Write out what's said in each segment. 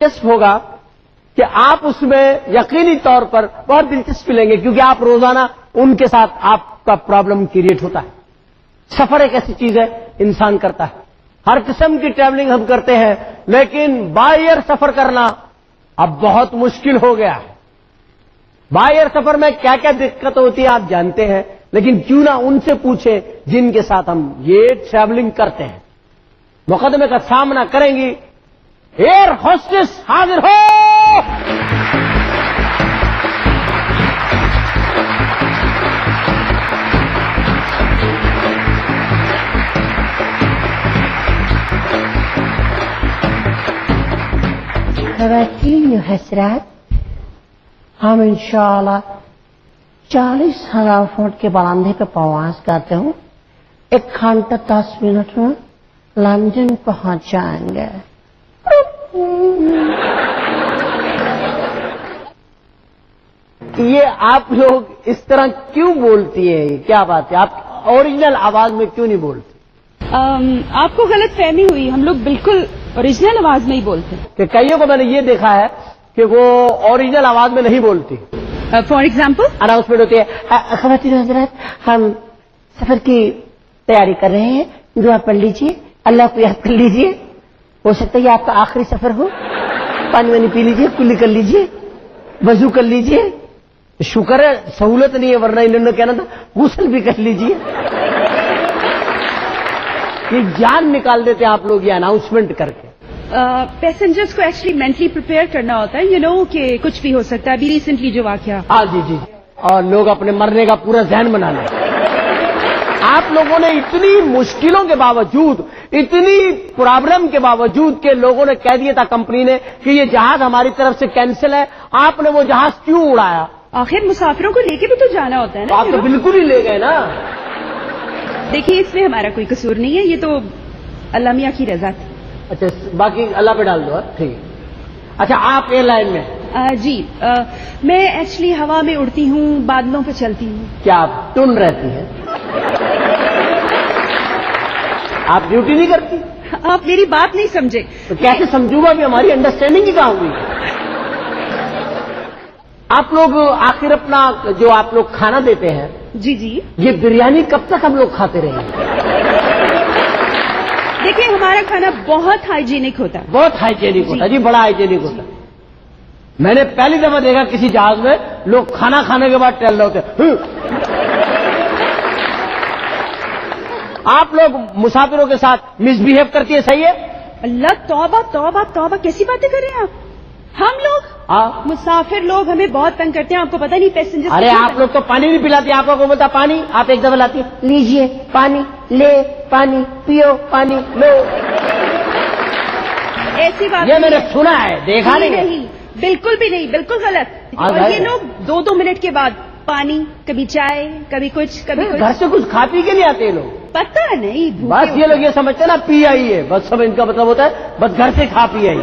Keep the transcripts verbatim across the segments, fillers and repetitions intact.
دلچسپ ہوگا کہ آپ اس میں یقینی طور پر بہت دلچسپی لیں گے، کیونکہ آپ روزانہ ان کے ساتھ آپ کا پرابلم کریٹ ہوتا ہے۔ سفر ایک ایسی چیز ہے انسان کرتا ہے، ہر قسم کی ٹریولنگ ہم کرتے ہیں، لیکن بائی ایئر سفر کرنا اب بہت مشکل ہو گیا ہے۔ بائی ایئر سفر میں کیا کیا دقت ہوتی ہے آپ جانتے ہیں، لیکن کیوں نہ ان سے پوچھیں جن کے ساتھ ہم یہ ٹریولنگ کرتے ہیں۔ مقدمے کا سامنا کریں گی ایئر ہوسٹس، حاضر ہو۔ خواتین حضرات، ہم انشاءاللہ چالیس ہزار فٹ کے بلندی پہ پرواز کرتے ہوں، ایک گھنٹہ دس منٹ میں لندن پہنچ جائیں گے۔ یہ آپ لوگ اس طرح کیوں بولتی ہیں؟ کیا بات ہے، آپ اوریجنل آواز میں کیوں نہیں بولتی؟ آپ کو غلط فہمی ہوئی، ہم لوگ بالکل اوریجنل آواز میں ہی بولتے ہیں۔ کہ کئیوں کو میں نے یہ دیکھا ہے کہ وہ اوریجنل آواز میں نہیں بولتی۔ فار ایگزامپل اناؤنسمنٹ ہوتی ہے، خواتین حضرات، ہم سفر کی تیاری کر رہے ہیں، دعا پڑھ لیجیے، اللہ کو یاد کر لیجیے، ہو سکتا ہے یہ آپ کا آخری سفر ہو، پانی وانی پی لیجیے، کلی کر لیجیے، وضو کر لیجیے۔ شکر ہے سہولت نہیں ہے، ورنہ انہوں نے کہنا تھا غسل بھی کر لیجیے۔ یہ جان نکال دیتے ہیں آپ لوگ یہ اناؤنسمنٹ کر کے۔ پیسنجرز کو ایکچولی مینٹلی پریپیئر کرنا ہوتا ہے، یو نو کہ کچھ بھی ہو سکتا ہے۔ ابھی ریسنٹلی جو واقعہ، ہاں جی جی، اور لوگ اپنے مرنے کا پورا ذہن بنا لیں۔ آپ لوگوں نے اتنی مشکلوں کے باوجود، اتنی پرابلم کے باوجود کہ لوگوں نے کہہ دیا تھا کمپنی نے کہ یہ جہاز ہماری طرف سے کینسل ہے، آپ نے وہ جہاز کیوں اڑایا؟ آخر مسافروں کو لے کے بھی تو جانا ہوتا ہے نا۔ آپ تو بالکل ہی لے گئے نا۔ دیکھیے اس میں ہمارا کوئی قصور نہیں ہے، یہ تو اللہ میاں کی رضا تھی۔ اچھا باقی اللہ پہ ڈال دو، ٹھیک ہے۔ اچھا آپ ایئر لائن میں؟ آ, جی آ, میں ایکچولی ہوا میں اڑتی ہوں، بادلوں پہ چلتی ہوں۔ کیا آپ ٹن رہتی ہیں؟ آپ ڈیوٹی نہیں کرتی؟ آپ میری بات نہیں سمجھے تو کیسے سمجھوں گا؟ بھی ہماری انڈرسٹینڈنگ ہی کہاں ہوئی؟ آپ لوگ آخر اپنا جو آپ لوگ کھانا دیتے ہیں، جی جی، یہ بریانی کب تک ہم لوگ کھاتے رہیں گے؟ دیکھیے ہمارا کھانا بہت ہائیجینک ہوتا ہے، بہت ہائیجینک ہوتا ہے جی، بڑا ہائیجینک ہوتا ہے۔ میں نے پہلی دفعہ دیکھا کسی جہاز میں لوگ کھانا کھانے کے بعد ٹہل رہے ہوتے ہیں۔ آپ لوگ مسافروں کے ساتھ مس بہیو کرتی ہے، صحیح ہے؟ اللہ توبہ توبہ توبہ، کیسی باتیں کر رہے ہیں آپ؟ ہم لوگ مسافر لوگ ہمیں بہت تنگ کرتے ہیں، آپ کو پتہ نہیں پیسنجر۔ ارے آپ لوگ تو پانی نہیں پلاتی، آپ کو بولتا پانی، آپ ایک دفعہ لاتی ہے، لیجیے پانی، لے پانی، پیو پانی، لو۔ ایسی بات یہ میں نے سنا ہے، دیکھا نہیں۔ نہیں بالکل بھی نہیں، بالکل غلط۔ اور یہ لوگ دو دو منٹ کے بعد پانی، کبھی چائے، کبھی کچھ کبھی کچھ۔ گھر سے کچھ کھا پی کے نہیں آتے لوگ؟ پتہ نہیں، بس یہ لوگ یہ سمجھتے ہیں نا پی آئی ہے، بس سب ان کا مطلب ہوتا ہے بس گھر سے کھا پی آئی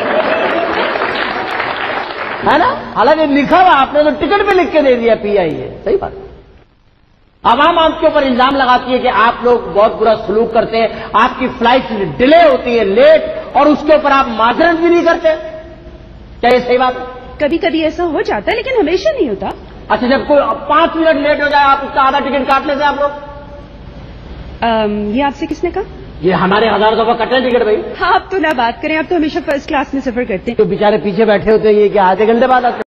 ہے نا۔ حالانکہ لکھا ہوا آپ نے تو ٹکٹ پہ لکھ کے دے دیا پی آئی ہے، صحیح بات۔ عوام آپ کے اوپر الزام لگاتی ہے کہ آپ لوگ بہت برا سلوک کرتے ہیں، آپ کی فلائٹ ڈیلے ہوتی ہے، لیٹ، اور اس کے اوپر آپ معذرت بھی نہیں کرتے۔ کیا یہ صحیح بات ہے؟ کبھی کبھی ایسا ہو جاتا ہے لیکن ہمیشہ نہیں ہوتا۔ اچھا جب کوئی پانچ منٹ لیٹ ہو جائے آپ اس کا آدھا ٹکٹ کاٹ لیتے ہیں آپ لوگ؟ یہ آپ سے کس نے کہا؟ یہ ہمارے ہزار دفعہ کٹے ٹکٹ بھائی۔ آپ تو نہ بات کریں، آپ تو ہمیشہ فرسٹ کلاس میں سفر کرتے ہیں۔ تو بیچارے پیچھے بیٹھے ہوتے ہیں، یہ کیا آدھے گھنٹے بعد آتے ہیں؟